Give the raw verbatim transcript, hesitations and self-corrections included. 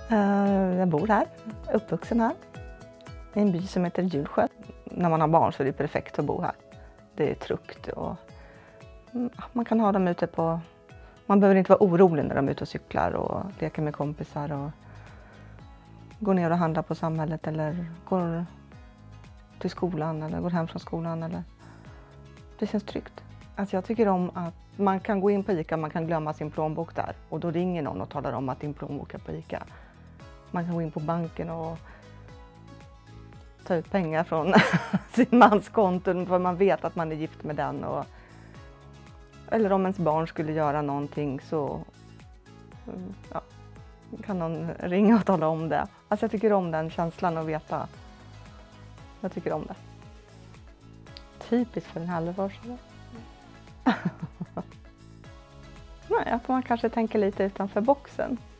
Uh, jag bor här, uppvuxen här, i en by som heter Hjulsjö. När man har barn så är det perfekt att bo här. Det är tryggt och man kan ha dem ute på... Man behöver inte vara orolig när de är ute och cyklar och leker med kompisar och går ner och handlar på samhället eller går till skolan eller går hem från skolan. Eller... Det känns tryggt. Alltså jag tycker om att man kan gå in på ICA, man kan glömma sin plånbok där och då ringer någon och talar om att din plånbok är på ICA. Man kan gå in på banken och ta ut pengar från sin mans konton för man vet att man är gift med den. Och, eller om ens barn skulle göra någonting så ja, kan någon ringa och tala om det. Alltså jag tycker om den känslan att veta. Jag tycker om det. Typiskt för en halvårsare. Nej, att man kanske tänker lite utanför boxen.